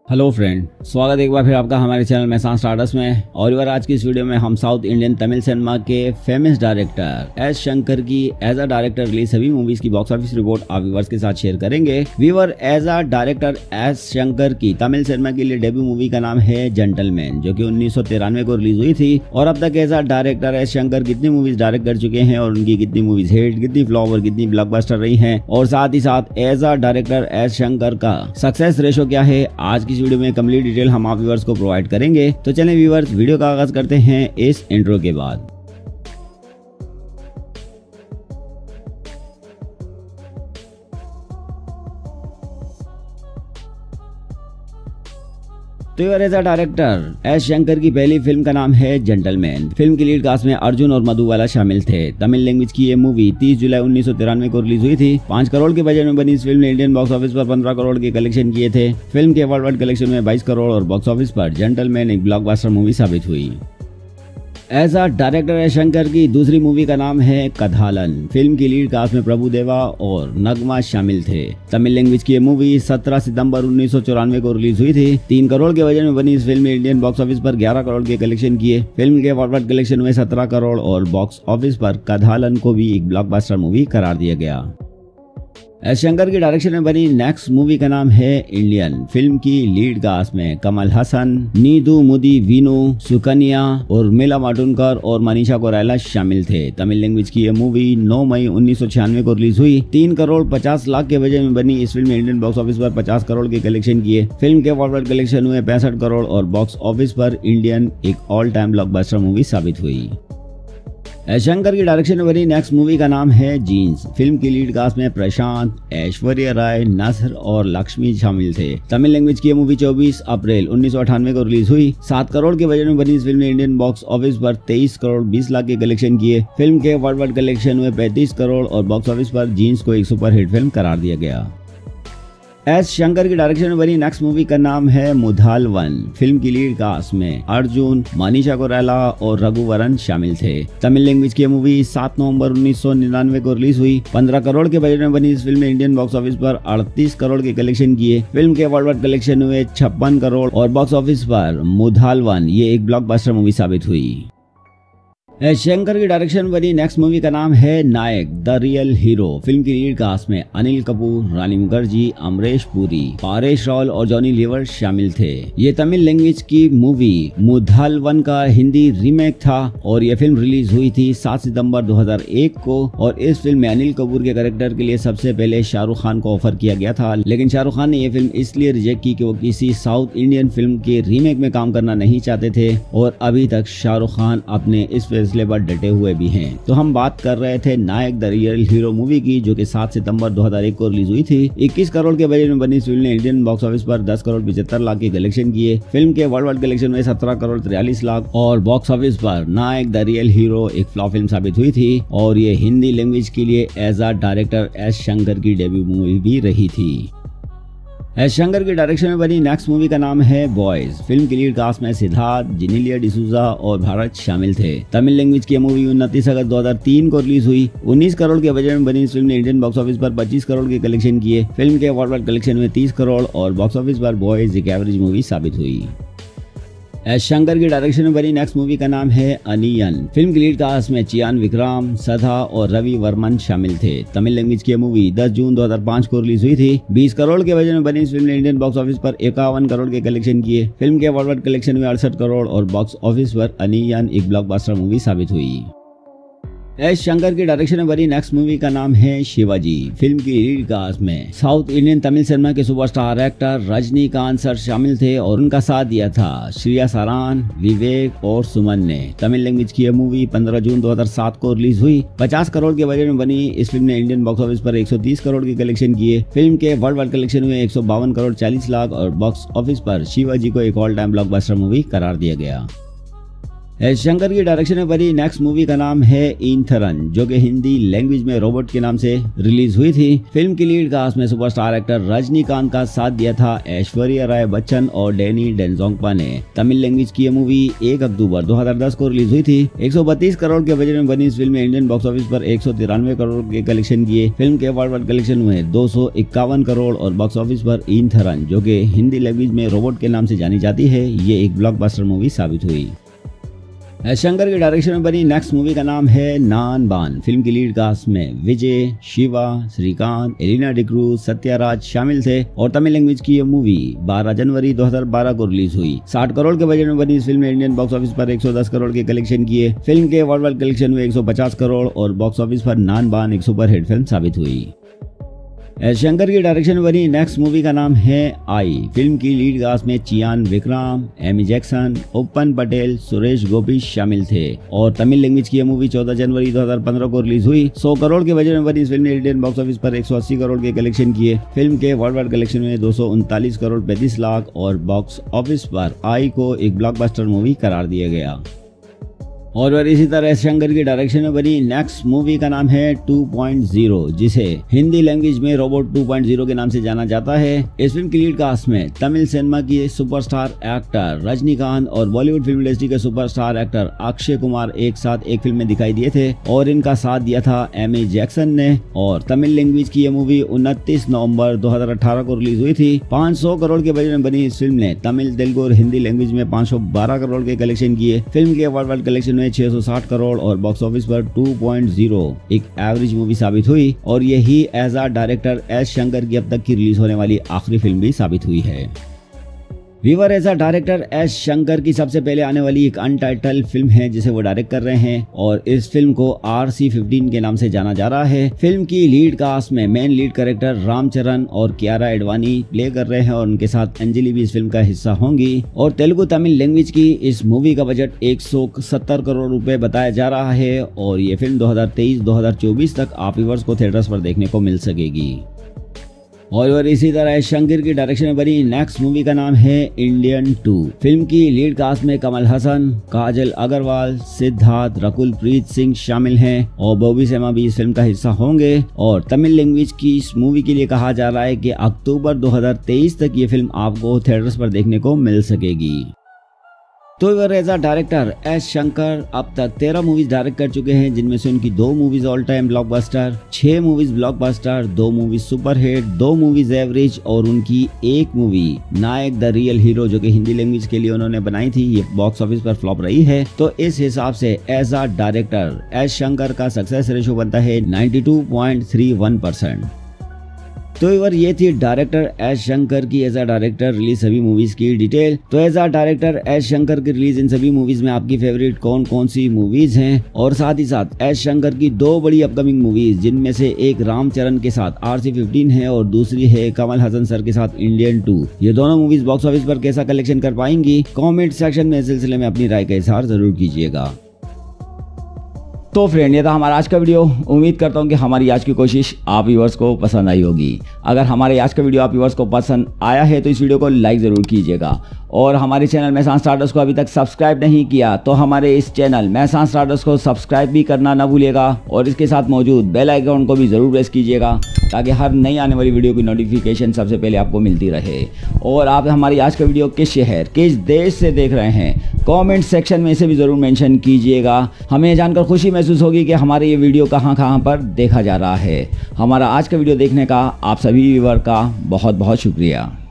Hello friend, स्वागत है एक बार फिर आपका हमारे चैनल मैसान स्टार्टस में। और बार आज की इस वीडियो में हम साउथ इंडियन तमिल सिनेमा के फेमस डायरेक्टर एस शंकर की एज अ डायरेक्टर रिलीज सभी मूवीज की बॉक्स ऑफिस रिपोर्ट आप व्यूअर्स के साथ शेयर करेंगे। Viewer, as a director S Shankar की तमिल सिनेमा के लिए डेब्यू मूवी का नाम है जेंटलमैन, जो कि 1993 को रिलीज हुई थी। और अब तक as a director S Shankar कितनी मूवीज डायरेक्ट कर चुके हैं और उनकी कितनी मूवीज हिट, कितनी फ्लॉप और कितनी ब्लॉकबस्टर रही हैं, और साथ ही साथ as a director S Shankar का सक्सेस रेशो क्या है, आज की वीडियो में कंप्लीट डिटेल हम आप व्यूअर्स को प्रोवाइड करेंगे। तो चलें व्यूअर्स, वीडियो का आगाज करते हैं इस इंट्रो के बाद। तो as a director S Shankar की पहली फिल्म का नाम है जेंटलमैन। फिल्म की लीड कास्ट में अर्जुन और मधुबाला शामिल थे। तमिल लैंग्वेज की ये मूवी 30 जुलाई 1993 को रिलीज हुई थी। 5 करोड़ के बजट में बनी इस फिल्म ने इंडियन बॉक्स ऑफिस पर 15 करोड़ के कलेक्शन किए थे। फिल्म के वर्ल्ड वाइड कलेक्शन में 22 करोड़ और बॉक्स ऑफिस पर जेंटलमैन एक ब्लॉकबस्टर मूवी साबित हुई। As a director S Shankar की दूसरी मूवी का नाम है कथालन। फिल्म की लीड कास्ट में प्रभुदेवा और नगमा शामिल थे। तमिल लैंग्वेज की ये मूवी 17 सितंबर 1994 को रिलीज हुई थी। 3 करोड़ के बजट में बनी इस फिल्म ने इंडियन बॉक्स ऑफिस पर 11 करोड़ के कलेक्शन किए। फिल्म के वर्ल्ड वाइड कलेक्शन में 17 करोड़ और बॉक्स ऑफिस पर कथालन को भी एक ब्लॉकबस्टर मूवी करार दिया गया। एस शंकर की डायरेक्शन में बनी नेक्स्ट मूवी का नाम है इंडियन। फिल्म की लीड कास्ट में कमल हसन, नीदू मुदी वीनू, सुकन्या और मिला माटुनकर और मनीषा कोइराला शामिल थे। तमिल लैंग्वेज की यह मूवी 9 मई 1996 को रिलीज हुई। 3 करोड़ 50 लाख के बजट में बनी इस फिल्म ने इंडियन बॉक्स ऑफिस पर 50 करोड़ के कलेक्शन किए। फिल्म के वर्ल्ड वाइड कलेक्शन हुए 65 करोड़ और बॉक्स ऑफिस पर इंडियन एक ऑल टाइम ब्लॉकबस्टर मूवी साबित हुई। एस शंकर की डायरेक्शन में बनी नेक्स्ट मूवी का नाम है जीन्स। फिल्म की लीड कास्ट में प्रशांत, ऐश्वर्या राय, नसर और लक्ष्मी शामिल थे। तमिल लैंग्वेज की यह मूवी 24 अप्रैल 1998 को रिलीज हुई। 7 करोड़ के बजट में बनी इस फिल्म ने इंडियन बॉक्स ऑफिस पर 23 करोड़ 20 लाख के कलेक्शन किए। फिल्म के वर्ल्ड वाइड कलेक्शन में 35 करोड़ और बॉक्स ऑफिस पर जीन्स को एक सुपर हिट फिल्म करार दिया गया। एस शंकर की डायरेक्शन में बनी नेक्स्ट मूवी का नाम है मुधालवन। फिल्म की लीड कास्ट में अर्जुन, मनीषा कोइराला और रघुवरन शामिल थे। तमिल लैंग्वेज की मूवी 7 नवंबर 1999 को रिलीज हुई। 15 करोड़ के बजट में बनी इस फिल्म ने इंडियन बॉक्स ऑफिस पर 38 करोड़ के कलेक्शन किए। फिल्म के वर्ल्ड वाइड कलेक्शन हुए 56 करोड़ और बॉक्स ऑफिस पर मुधालवन ये एक ब्लॉकबस्टर मूवी साबित हुई। एस शंकर की डायरेक्शन में बनी नेक्स्ट मूवी का नाम है Nayak the real hero. Film की लीड कास्ट में अनिल कपूर, रानी मुखर्जी, अमरीश पुरी, पारेश रावल और जॉनी लीवर शामिल थे। ये तमिल लैंग्वेज की मूवी मुधालवन का हिंदी रीमेक था और यह फिल्म रिलीज हुई थी 7 सितंबर 2001 को। और इस फिल्म में अनिल कपूर के कैरेक्टर के लिए सबसे पहले शाहरुख खान को ऑफर किया गया था, लेकिन शाहरुख खान ने यह फिल्म इसलिए रिजेक्ट की कि वो किसी साउथ इंडियन फिल्म के रीमेक में काम करना नहीं चाहते थे। और अभी तक शाहरुख खान अपने इस फैसले पर डटे हुए भी हैं। तो हम बात कर रहे थे Nayak the real hero movie की, जो कि 7 सितंबर 2001 को रिलीज हुई थी। 21 करोड़ के बजट में बनी इस फिल्म ने इंडियन बॉक्स ऑफिस पर 10 करोड़ 75 लाख के कलेक्शन किए। फिल्म के वर्ल्ड वाइड कलेक्शन में 17 करोड़ 43 लाख और बॉक्स ऑफिस पर नायक द रियल हीरो एक फ्लॉप फिल्म साबित हुई थी। और ये हिंदी लैंग्वेज के लिए as a director S Shankar की डेब्यू मूवी भी रही थी। एस शंकर की डायरेक्शन में बनी नेक्स्ट मूवी का नाम है बॉयज। फिल्म की लीड कास्ट में सिद्धार्थ, जेनेलिया डिसूजा और भारत शामिल थे। तमिल लैंग्वेज की मूवी 29 अगस्त 2003 को रिलीज हुई। 19 करोड़ के बजट में बनी इस फिल्म ने इंडियन बॉक्स ऑफिस पर 25 करोड़ के कलेक्शन किए। फिल्म के वर्ल्ड वाइड कलेक्शन में 30 करोड़ और बॉक्स ऑफिस पर बॉयज एक एवरेज मूवी साबित हुई। एस शंकर की डायरेक्शन में बनी नेक्स्ट मूवी का नाम है अनियन। फिल्म की लीड कास्ट में चियान विक्रम, सधा और रवि वर्मन शामिल थे। तमिल लैंग्वेज की मूवी 10 जून 2005 को रिलीज हुई थी। 20 करोड़ के बजट में बनी इस फिल्म ने इंडियन बॉक्स ऑफिस पर 51 करोड़ के कलेक्शन किए। फिल्म के वर्ल्ड वाइड कलेक्शन में 68 करोड़ और बॉक्स ऑफिस पर अनियन एक ब्लॉकबस्टर मूवी साबित हुई। एस शंकर की डायरेक्शन में बनी नेक्स्ट मूवी का नाम है शिवाजी। फिल्म की लीड कास्ट में साउथ इंडियन तमिल सिनेमा के सुपरस्टार एक्टर रजनीकांत सर शामिल थे और उनका साथ दिया था श्रेया सरान, विवेक और सुमन ने। तमिल लैंग्वेज की यह मूवी 15 जून 2007 को रिलीज हुई। 50 करोड़ के बजट में बनी इस फिल्म ने इंडियन बॉक्स ऑफिस पर 130 करोड़ के कलेक्शन किए। फिल्म के वर्ल्ड वाइड कलेक्शन हुए 152 करोड़ 40 लाख और बॉक्स ऑफिस पर शिवाजी को एक ऑल टाइम ब्लॉकबस्टर मूवी करार दिया गया। एस शंकर की डायरेक्शन में बनी नेक्स्ट मूवी का नाम है ईंथरन, जो कि हिंदी लैंग्वेज में रोबोट के नाम से रिलीज हुई थी। फिल्म की लीड कास्ट में सुपरस्टार एक्टर रजनीकांत का साथ दिया था ऐश्वर्या राय बच्चन और डैनी डेंजोंगपा ने। तमिल लैंग्वेज की यह मूवी 1 अक्टूबर 2010 को रिलीज हुई थी। 132 करोड़ के बजट में बनी इस फिल्म में इंडियन बॉक्स ऑफिस पर 193 करोड़ के कलेक्शन किए। फिल्म के वर्ल्ड वाइड कलेक्शन हुए 251 करोड़ और बॉक्स ऑफिस पर ईंथरन, जो कि हिंदी लैंग्वेज में रोबोट के नाम से जानी जाती है, ये एक ब्लॉकबस्टर मूवी साबित हुई। एस शंकर की डायरेक्शन में बनी नेक्स्ट मूवी का नाम है नान बान। फिल्म की लीड कास्ट में विजय, शिवा, श्रीकांत, एलिना डिक्रूज, सत्याराज शामिल थे और तमिल लैंग्वेज की यह मूवी 12 जनवरी 2012 को रिलीज हुई। 60 करोड़ के बजट में बनी इस फिल्म ने इंडियन बॉक्स ऑफिस पर 110 करोड़ के कलेक्शन किए। फिल्म के वर्ल्ड वाइड कलेक्शन हुए 150 करोड़ और बॉक्स ऑफिस पर नान बान एक सुपरहिट फिल्म साबित हुई। एस शंकर की डायरेक्शन में बनी नेक्स्ट मूवी का नाम है आई। फिल्म की लीड कास्ट में चियान विक्रम, एमी जैक्सन, ओपन पटेल, सुरेश गोपी शामिल थे और तमिल लैंग्वेज की यह मूवी 14 जनवरी 2015 को रिलीज हुई। 100 करोड़ के बजट में बनी इस फिल्म ने इंडियन बॉक्स ऑफिस पर 180 करोड़ के कलेक्शन किए। फिल्म के वर्ल्ड वाइड कलेक्शन में 239 करोड़ 35 लाख और बॉक्स ऑफिस पर आई को एक ब्लॉकबस्टर मूवी करार दिया गया। और इसी तरह शंकर की डायरेक्शन में बनी नेक्स्ट मूवी का नाम है 2.0, जिसे हिंदी लैंग्वेज में रोबोट 2.0 के नाम से जाना जाता है। इस फिल्म की लीड कास्ट में तमिल सिनेमा की सुपरस्टार एक्टर रजनीकांत और बॉलीवुड फिल्म इंडस्ट्री के सुपरस्टार एक्टर अक्षय कुमार एक साथ एक फिल्म में दिखाई दिए थे और इनका साथ दिया था एमी जैक्सन ने। और तमिल लैंग्वेज की यह मूवी 29 नवंबर 2018 को रिलीज हुई थी। 500 करोड़ के बजट में बनी इस फिल्म ने तमिल, तेलुगु और हिंदी लैंग्वेज में 512 करोड़ के कलेक्शन किए। फिल्म के वर्ल्ड वाइड कलेक्शन में 660 करोड़ और बॉक्स ऑफिस पर 2.0 एक एवरेज मूवी साबित हुई और यही as a director S Shankar की अब तक की रिलीज होने वाली आखिरी फिल्म भी साबित हुई है। Viewer as director S Shankar की सबसे पहले आने वाली एक अनटाइटल फिल्म है जिसे वो डायरेक्ट कर रहे हैं और इस फिल्म को RC-15 के नाम से जाना जा रहा है। फिल्म की लीड कास्ट में मेन लीड कैरेक्टर रामचरण और कियारा एडवाणी प्ले कर रहे हैं और उनके साथ अंजलि भी इस फिल्म का हिस्सा होंगी। और तेलुगु तमिल लैंग्वेज की इस मूवी का बजट 170 करोड़ रुपए बताया जा रहा है और ये फिल्म 2023-2024 तक आप व्यूअर्स को थिएटर्स पर देखने को मिल सकेगी। और इसी तरह शंकर की डायरेक्शन में बनी नेक्स्ट मूवी का नाम है इंडियन 2। फिल्म की लीड कास्ट में कमल हसन, काजल अग्रवाल, सिद्धार्थ, रकुल प्रीत सिंह शामिल हैं और बॉबी सिम्हा भी इस फिल्म का हिस्सा होंगे। और तमिल लैंग्वेज की इस मूवी के लिए कहा जा रहा है कि अक्टूबर 2023 तक ये फिल्म आपको थिएटर्स पर देखने को मिल सकेगी। तो एज डायरेक्टर एस शंकर अब तक 13 मूवीज डायरेक्ट कर चुके हैं, जिनमें से उनकी 2 movies all time blockbuster, 6 movies blockbuster, 2 movies superhit, 2 movies average और उनकी एक movie Nayak the real hero जो कि हिंदी लैंग्वेज के लिए उन्होंने बनाई थी, ये बॉक्स ऑफिस पर फ्लॉप रही है। तो इस हिसाब से as a director S Shankar का सक्सेस रेशो बनता है 92.31%। तो ये थी डायरेक्टर एस शंकर की एज अ डायरेक्टर रिलीज सभी मूवीज की डिटेल। तो as a director S Shankar की रिलीज इन सभी मूवीज में आपकी फेवरेट कौन कौन सी मूवीज हैं और साथ ही साथ एस शंकर की 2 बड़ी अपकमिंग मूवीज, जिनमें से एक रामचरण के साथ RC-15 है और दूसरी है कमल हसन सर के साथ इंडियन 2। ये दोनों मूवीज बॉक्स ऑफिस पर कैसा कलेक्शन कर पाएंगी, कॉमेंट सेक्शन में इस सिलसिले में अपनी राय का इजहार जरूर कीजिएगा। तो फ्रेंड, ये था हमारा आज का वीडियो। उम्मीद करता हूँ कि हमारी आज की कोशिश आप व्यूअर्स को पसंद आई होगी। अगर हमारे आज का वीडियो आप व्यूअर्स को पसंद आया है तो इस वीडियो को लाइक ज़रूर कीजिएगा और हमारे चैनल मैसान स्टारडस्ट को अभी तक सब्सक्राइब नहीं किया तो हमारे इस चैनल मैसान स्टारडस्ट को सब्सक्राइब भी करना ना भूलिएगा और इसके साथ मौजूद बेल आइकन को भी ज़रूर प्रेस कीजिएगा ताकि हर नई आने वाली वीडियो की नोटिफिकेशन सबसे पहले आपको मिलती रहे। और आप हमारी आज का वीडियो किस शहर, किस देश से देख रहे हैं, कमेंट सेक्शन में इसे भी ज़रूर मेंशन कीजिएगा। हमें जानकर खुशी महसूस होगी कि हमारे ये वीडियो कहाँ पर देखा जा रहा है। हमारा आज का वीडियो देखने का आप सभी व्यूअर का बहुत बहुत शुक्रिया।